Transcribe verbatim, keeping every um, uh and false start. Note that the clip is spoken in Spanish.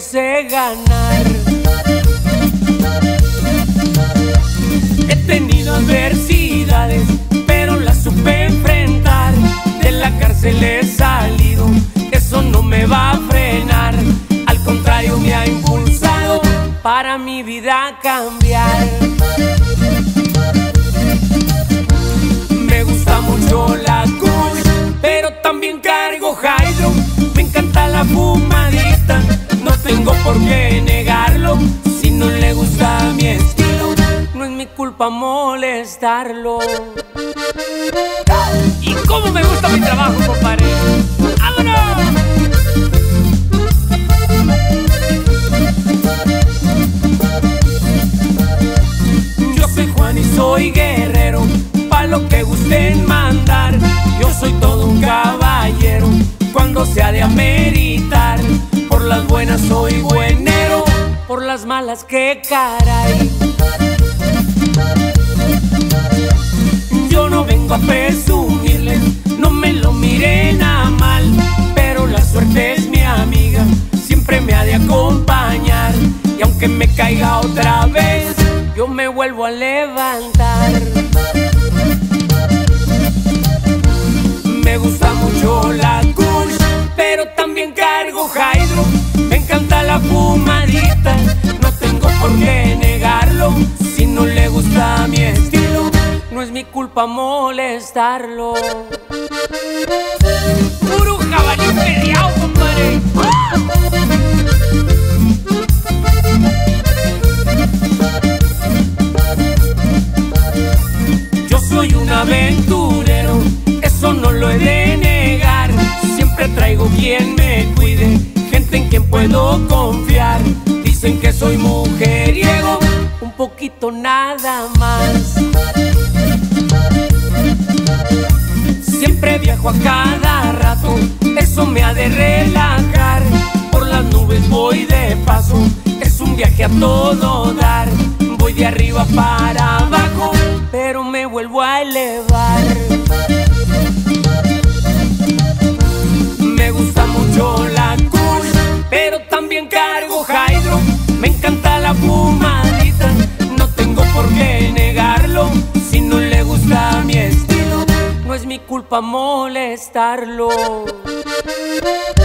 sé ganar. He tenido adversidades, pero las supe enfrentar. De la cárcel he salido, eso no me va a frenar. Al contrario, me ha impulsado para mi vida cambiar. Me gusta mucho la Kush, pero también cargo Hydro. Me encanta la fumadita, no tengo por qué negarlo. Si no le gusta mi estilo, no es mi culpa molestarlo. Y cómo me gusta mi trabajo, compadre. ¡Vámonos! Yo soy Juan y soy guerrero, pa' lo que gusten mandar. Yo soy todo un caballero cuando se ha de ameritar. Por las buenas soy buenero, por las malas que caray. Yo no vengo a presumirles, no me lo miren a mal, pero la suerte es mi amiga, siempre me ha de acompañar. Y aunque me caiga otra vez, yo me vuelvo a levantar. Me gusta mucho la Kush, pero también cargo Hydro. Me encanta la fumadita, no tengo por qué negarlo. Si no le gusta mi estilo, no es mi culpa molestarlo. Puro jabalí peleado, compadre. ¡Ah! Yo soy un aventurero, eso no lo he de negar. Siempre traigo quien me cuide, gente en quien puedo confiar. Dicen que soy mujeriego, un poquito nada más. Siempre viajo a cada rato, eso me ha de relajar. Por las nubes voy de paso, es un viaje a todo dar. Voy de arriba para abajo, pero me vuelvo a elevar. Me gusta mucho la Kush, pero también cargo Hydro. Me encanta la fumadita, no tengo por qué negarlo. Si no le gusta mi estilo, no es mi culpa molestarlo.